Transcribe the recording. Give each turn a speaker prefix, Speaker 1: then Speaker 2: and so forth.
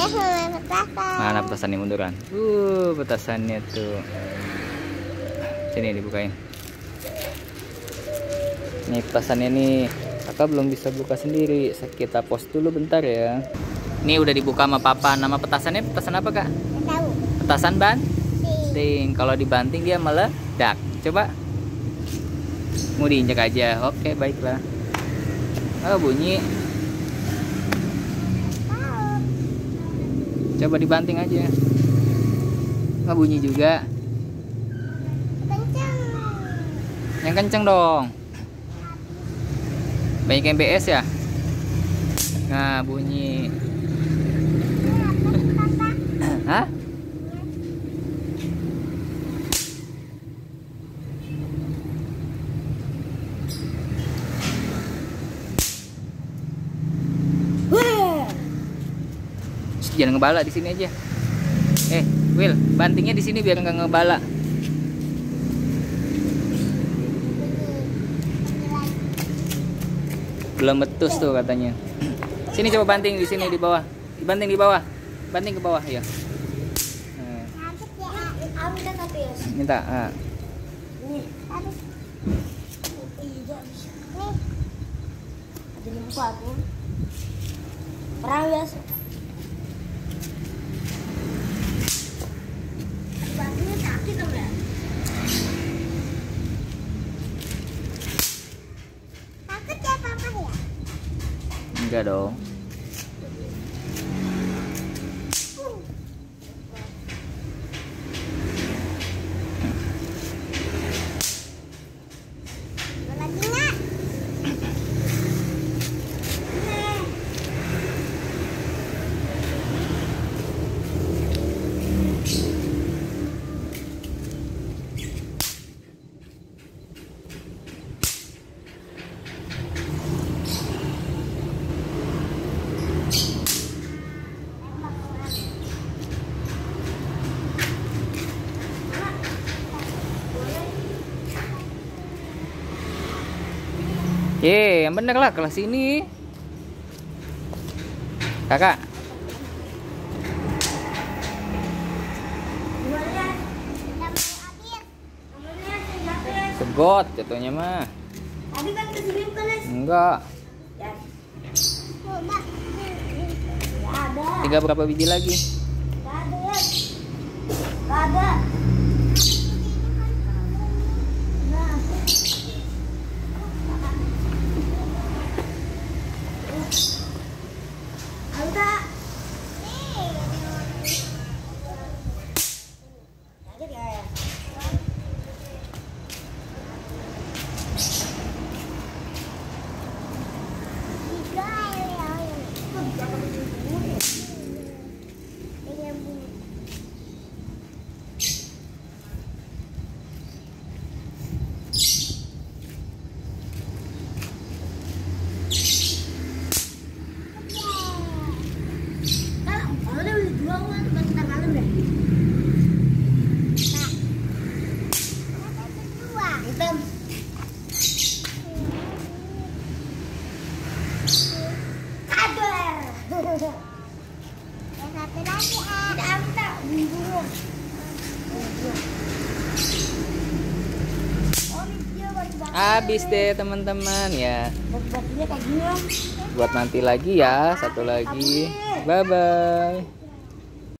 Speaker 1: petasan.
Speaker 2: Mana petasannya munduran? Petasannya tuh. Sini dibukain. Nih petasannya nih. Kakak belum bisa buka sendiri. Kita pause dulu bentar ya. Ini udah dibuka sama papa. Nama petasannya petasan apa kak?
Speaker 1: Tahu.
Speaker 2: Petasan banting. Kalau dibanting dia meledak. Coba. Mau diinjak aja. Oke baiklah. Oh bunyi. Coba dibanting aja. Nggak bunyi juga.
Speaker 1: Kencang.
Speaker 2: Yang kenceng dong. Banyak yang BS ya. Nah bunyi. Hah? Jangan ngebala di sini aja. Will, bantingnya di sini biar nggak ngebala. Belum betus tuh katanya. Sini coba banting di sini di bawah. Dibanting di bawah. Banting ke bawah ya. Minta.
Speaker 1: Nih. Jadi buka aku. Perang biasa. Batunya sakit dong ya? Takut ya papa ya?
Speaker 2: Enggak dong.
Speaker 1: Lagi nggak?
Speaker 2: Yang bener lah kelas ini. Kakak. Segot jatuhnya mah.
Speaker 1: Tadi kan kesini bukan?
Speaker 2: Enggak.
Speaker 1: Ya. Coba. Ya ada.
Speaker 2: Tinggal berapa biji lagi?
Speaker 1: Gak ada ya. Gak ada. Nah. Ada. Ada ya.
Speaker 2: Habis deh teman-teman ya.
Speaker 1: Batu-batunya kayak gini.
Speaker 2: Buat nanti lagi ya, satu lagi. Bye bye.